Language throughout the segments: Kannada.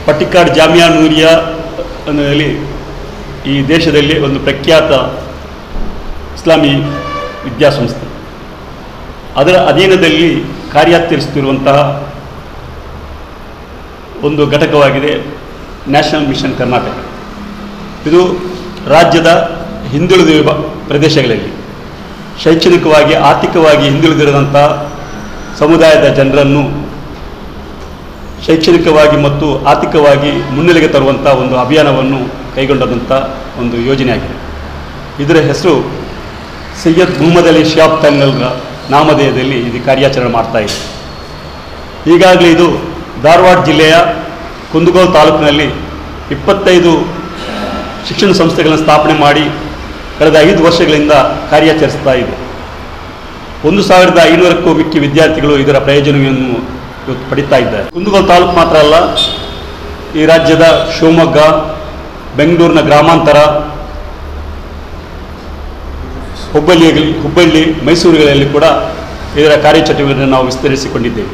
ಪಟ್ಟಿಕ್ಕಾಡ್ ಜಾಮಿಯಾ ನೂರಿಯಾ ಅನ್ನೋದಲ್ಲಿ ಈ ದೇಶದಲ್ಲಿ ಒಂದು ಪ್ರಖ್ಯಾತ ಇಸ್ಲಾಮಿ ವಿದ್ಯಾಸಂಸ್ಥೆ. ಅದರ ಅಧೀನದಲ್ಲಿ ಕಾರ್ಯಾಚರಿಸುತ್ತಿರುವಂತಹ ಒಂದು ಘಟಕವಾಗಿದೆ ನ್ಯಾಷನಲ್ ಮಿಷನ್ ಕರ್ನಾಟಕ. ಇದು ರಾಜ್ಯದ ಹಿಂದುಳಿದ ಪ್ರದೇಶಗಳಲ್ಲಿ ಶೈಕ್ಷಣಿಕವಾಗಿ ಆರ್ಥಿಕವಾಗಿ ಹಿಂದುಳಿದಿರುವಂಥ ಸಮುದಾಯದ ಜನರನ್ನು ಶೈಕ್ಷಣಿಕವಾಗಿ ಮತ್ತು ಆರ್ಥಿಕವಾಗಿ ಮುನ್ನೆಲೆಗೆ ತರುವಂಥ ಒಂದು ಅಭಿಯಾನವನ್ನು ಕೈಗೊಂಡಂಥ ಒಂದು ಯೋಜನೆಯಾಗಿದೆ. ಇದರ ಹೆಸರು ಸೈಯದ್ ಮುಹಮ್ಮದ್ ಅಲಿ ಶಿಹಾಬ್ ತಂಗಲ್ರ ನಾಮಧೇಯದಲ್ಲಿ ಇದು ಕಾರ್ಯಾಚರಣೆ ಮಾಡ್ತಾ ಇದೆ. ಈಗಾಗಲೇ ಇದು ಧಾರವಾಡ ಜಿಲ್ಲೆಯ ಕುಂದಗೋಳ ತಾಲೂಕಿನಲ್ಲಿ 25 ಶಿಕ್ಷಣ ಸಂಸ್ಥೆಗಳನ್ನು ಸ್ಥಾಪನೆ ಮಾಡಿ ಕಳೆದ 5 ವರ್ಷಗಳಿಂದ ಕಾರ್ಯಾಚರಿಸ್ತಾ ಇದೆ. 1500ಕ್ಕೂ ಮಿಕ್ಕಿ ವಿದ್ಯಾರ್ಥಿಗಳು ಇದರ ಪ್ರಯೋಜನವನ್ನು ಇವತ್ತು ಪಡಿತಾ ಇದ್ದಾರೆ. ಕುಂದಗೋಳ ತಾಲೂಕು ಮಾತ್ರ ಅಲ್ಲ, ಈ ರಾಜ್ಯದ ಶಿವಮೊಗ್ಗ, ಬೆಂಗಳೂರಿನ ಗ್ರಾಮಾಂತರ, ಹುಬ್ಬಳ್ಳಿ, ಮೈಸೂರುಗಳಲ್ಲಿ ಕೂಡ ಇದರ ಕಾರ್ಯಚಟುವಟಿಕೆಯನ್ನು ನಾವು ವಿಸ್ತರಿಸಿಕೊಂಡಿದ್ದೇವೆ.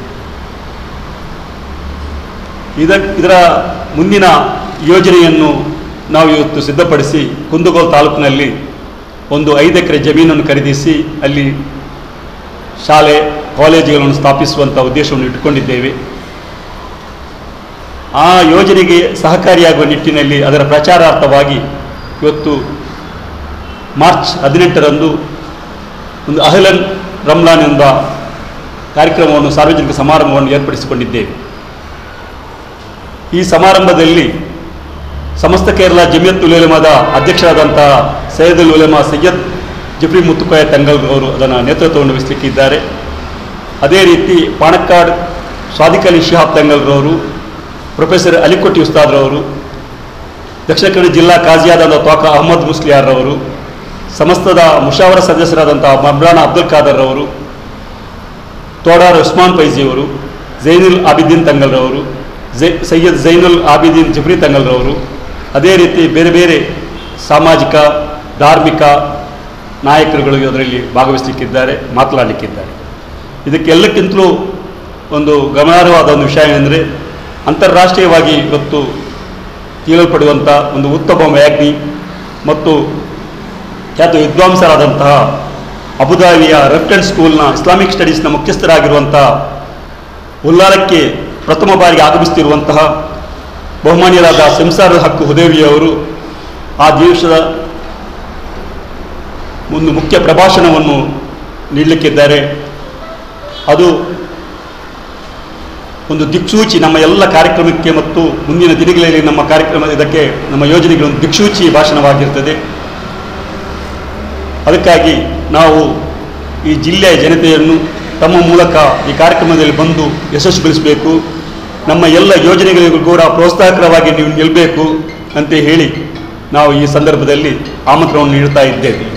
ಇದರ ಮುಂದಿನ ಯೋಜನೆಯನ್ನು ನಾವು ಇವತ್ತು ಸಿದ್ಧಪಡಿಸಿ ಕುಂದಗೋಳ ತಾಲೂಕಿನಲ್ಲಿ ಒಂದು 5 ಎಕರೆ ಜಮೀನನ್ನು ಖರೀದಿಸಿ ಅಲ್ಲಿ ಶಾಲೆ ಕಾಲೇಜುಗಳನ್ನು ಸ್ಥಾಪಿಸುವಂಥ ಉದ್ದೇಶವನ್ನು ಇಟ್ಟುಕೊಂಡಿದ್ದೇವೆ. ಆ ಯೋಜನೆಗೆ ಸಹಕಾರಿಯಾಗುವ ನಿಟ್ಟಿನಲ್ಲಿ ಅದರ ಪ್ರಚಾರಾರ್ಥವಾಗಿ ಇವತ್ತು ಮಾರ್ಚ್ 18ರಂದು ಒಂದು ಅಹ್ಲನ್ ರಂಲಾನ್ ಎಂಬ ಕಾರ್ಯಕ್ರಮವನ್ನು ಸಾರ್ವಜನಿಕ ಸಮಾರಂಭವನ್ನು ಏರ್ಪಡಿಸಿಕೊಂಡಿದ್ದೇವೆ. ಈ ಸಮಾರಂಭದಲ್ಲಿ ಸಮಸ್ತ ಕೇರಳ ಜಮಿಯತ್ ಉಲೇಮಾದ ಅಧ್ಯಕ್ಷರಾದಂತಹ ಸೈಯದುಲ್ ಉಲೇಮಾ ಸೈಯದ್ ಜಫ್ರಿ ಮುತ್ತುಕೋಯ ತಂಗಲ್ ಅವರು ಅದನ್ನು ನೇತೃತ್ವವನ್ನು ವಹಿಸಲಿಕ್ಕಿದ್ದಾರೆ. ಅದೇ ರೀತಿ ಪಾಣಕ್ಕಾಡ್ ಸಾದಿಕ್ ಅಲಿ ಶಿಹಾಬ್ ತಂಗಲ್ರವರು, ಪ್ರೊಫೆಸರ್ ಅಲಿಕೊಟ್ಟಿ ಉಸ್ತಾದ್ರವರು, ದಕ್ಷಿಣ ಕನ್ನಡ ಜಿಲ್ಲಾ ಕಾಜಿಯಾದಂಥ ತ್ವಾಕ ಅಹಮದ್ ಮುಸ್ಲಿಯಾರ್ರವರು, ಸಮಸ್ತದ ಮುಷಾವರ ಸದಸ್ಯರಾದಂಥ ಮಬ್ರಾನ ಅಬ್ದುಲ್ ಖಾದರ್ ಅವರು, ತೋಡಾರ್ ಉಸ್ಮಾನ್ ಫೈಜಿಯವರು, ಝೈನುಲ್ ಆಬಿದ್ದೀನ್ ತಂಗಲ್ರವರು, ಸೈಯದ್ ಝೈನುಲ್ ಆಬಿದ್ದೀನ್ ಜಫ್ರಿ ತಂಗಲ್ರವರು, ಅದೇ ರೀತಿ ಬೇರೆ ಬೇರೆ ಸಾಮಾಜಿಕ ಧಾರ್ಮಿಕ ನಾಯಕರುಗಳು ಅದರಲ್ಲಿ ಭಾಗವಹಿಸಲಿಕ್ಕಿದ್ದಾರೆ, ಮಾತನಾಡಲಿಕ್ಕಿದ್ದಾರೆ. ಇದಕ್ಕೆಲ್ಲಕ್ಕಿಂತಲೂ ಒಂದು ಗಮನಾರ್ಹವಾದ ಒಂದು ವಿಷಯ ಏನೆಂದರೆ, ಅಂತಾರಾಷ್ಟ್ರೀಯವಾಗಿ ಇವತ್ತು ಕೇಳಲ್ಪಡುವಂಥ ಒಂದು ಉತ್ತಮ ವ್ಯಾಜ್ಞಿ ಮತ್ತು ಖ್ಯಾತ ವಿದ್ವಾಂಸರಾದಂತಹ ಅಬುಧಾಬಿಯ ರೆಫರೆನ್ಸ್ ಸ್ಕೂಲ್ನ ಇಸ್ಲಾಮಿಕ್ ಸ್ಟಡೀಸ್ನ ಮುಖ್ಯಸ್ಥರಾಗಿರುವಂಥ ಉಲ್ಲಾಲಕ್ಕೆ ಪ್ರಥಮ ಬಾರಿಗೆ ಆಗಮಿಸುತ್ತಿರುವಂತಹ ಬಹುಮಾನ್ಯರಾದ ಸಂಸಾರ ಹಕ್ಕು ಹುದೇವಿಯವರು ಆ ದಿವಸದ ಒಂದು ಮುಖ್ಯ ಪ್ರಭಾಷಣವನ್ನು ನೀಡಲಿಕ್ಕಿದ್ದಾರೆ. ಅದು ಒಂದು ದಿಕ್ಸೂಚಿ ನಮ್ಮ ಎಲ್ಲ ಕಾರ್ಯಕ್ರಮಕ್ಕೆ ಮತ್ತು ಮುಂದಿನ ದಿನಗಳಲ್ಲಿ ನಮ್ಮ ಕಾರ್ಯಕ್ರಮ ಇದಕ್ಕೆ ನಮ್ಮ ಯೋಜನೆಗೆ ಒಂದು ದಿಕ್ಸೂಚಿ ಭಾಷಣವಾಗಿರ್ತದೆ. ಅದಕ್ಕಾಗಿ ನಾವು ಈ ಜಿಲ್ಲೆಯ ಜನತೆಯನ್ನು ತಮ್ಮ ಮೂಲಕ ಈ ಕಾರ್ಯಕ್ರಮದಲ್ಲಿ ಬಂದು ಯಶಸ್ವಿಗೊಳಿಸಬೇಕು, ನಮ್ಮ ಎಲ್ಲ ಯೋಜನೆಗಳಿಗೂ ಕೂಡ ಪ್ರೋತ್ಸಾಹಕರವಾಗಿ ನೀವು ನಿಲ್ಲಬೇಕು ಅಂತ ಹೇಳಿ ನಾವು ಈ ಸಂದರ್ಭದಲ್ಲಿ ಆಮಂತ್ರಣವನ್ನು ನೀಡುತ್ತಾ ಇದ್ದೇವೆ.